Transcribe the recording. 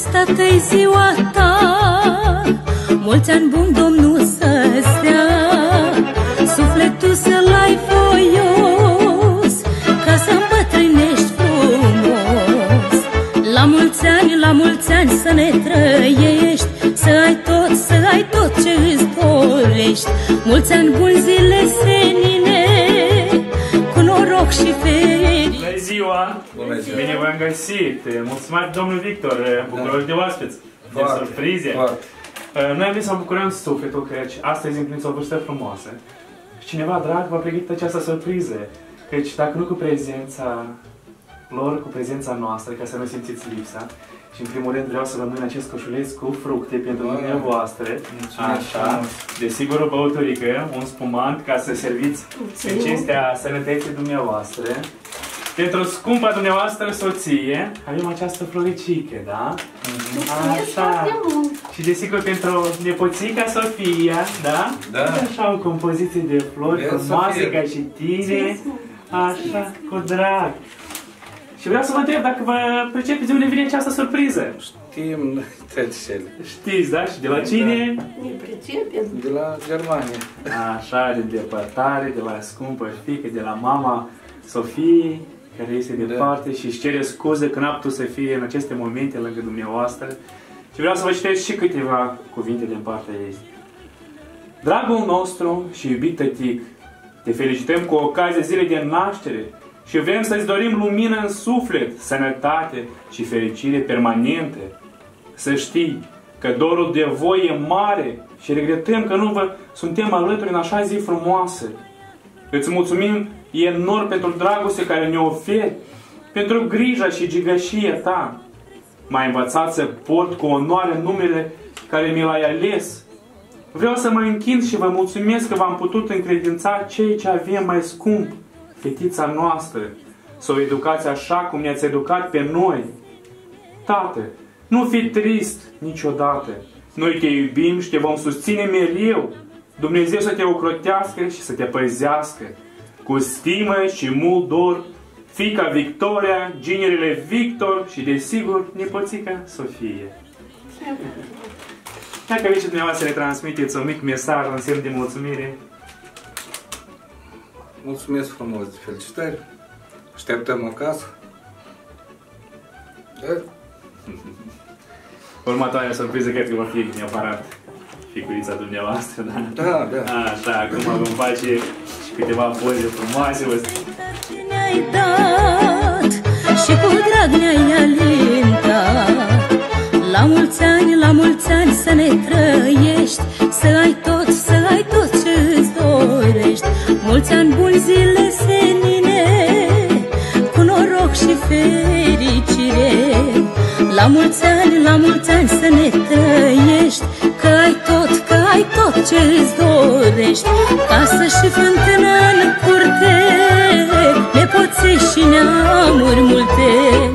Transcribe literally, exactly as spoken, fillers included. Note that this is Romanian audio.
tată-i ziua ta, mulți ani buni Domnul să-ți dea, sufletul să-l ai voios, ca să îmbătrânești frumos. La mulți ani, la mulți ani să ne trăiești, să ai tot, să ai tot ce îți dorești. Mulți ani buni, zile senine, cu noroc și fericire. Bună ziua! Bună ziua! Bine v-am găsit! Mulțumesc, domnul Victor, bucuroși de oaspeți, de surprize. Noi am venit să vă bucurăm sufletul, căci astăzi împliniți o vârstă frumoasă. Și cineva drag v-a pregătit această surpriză, căci dacă nu cu prezența lor, cu prezența noastră, ca să nu simțiți lipsa. Și în primul rând vreau să vă mâin acest coșuleț cu fructe pentru dumneavoastră. Așa, desigur o băuturică, un spumant ca să serviți în cinstea sănătății dumneavoastră. Pentru scumpa dumneavoastră soție, avem această floricică, da? Așa. Și desigur pentru nepoțica Sofia, da? Da. Așa o compoziție de flori frumoase ca și tine. Așa, cu drag. Și vreau să vă întreb dacă vă pricepeți de unde vine această surpriză. Știm tățele. Știți, da? Și de la cine? Ne pricepem. De la Germania. Așa, de depărtare, de la scumpă fiică, de la mama Sofiei, care este departe și își cere scuze că n-a putut să fie în aceste momente lângă dumneavoastră. Și vreau să vă citesc și câteva cuvinte din partea ei. Dragul nostru și iubit tătic, te felicităm cu ocazia zilei de naștere și vrem să-ți dorim lumină în suflet, sănătate și fericire permanente. Să știi că dorul de voi e mare și regretăm că nu vă suntem alături în așa zi frumoasă. Îți mulțumim enorm pentru dragostea care ne oferi, pentru grija și gigășia ta. M-ai învățat să port cu onoare numele care mi l-ai ales. Vreau să mă închin și vă mulțumesc că v-am putut încredința ceea ce avem mai scump, fetița noastră, să o educați așa cum ne-ați educat pe noi. Tată, nu fi trist niciodată. Noi te iubim și te vom susține mereu. Dumnezeu să te ocrotească și să te păzească. Cu stimă și mult dor, fiica Victoria, ginerele Victor și, desigur, nepoțica Sofie. Dacă vreți și dumneavoastră să ne transmiteți un mic mesaj, un semn de mulțumire. Mulțumesc frumos de felicitări. Așteptăm acasă. Da? Următoarea surpriză cred că va fi neapărat figurița dumneavoastră, da? Da, da. Așa, acum vom face și câteva poze frumoase. Ce ne-ai dat și cu drag ne-ai alintat. La mulți ani, la mulți ani să ne trăiești, să ai tot, să ai tot ce îți dorești. Mulți ani buni, zile senine, cu noroc și fericire. La mulți ani, la mulți ani să ne trăiești, că ai tot, că ai tot ce îți dorești. Casă și fântână în curte, nepoței și neamuri multe.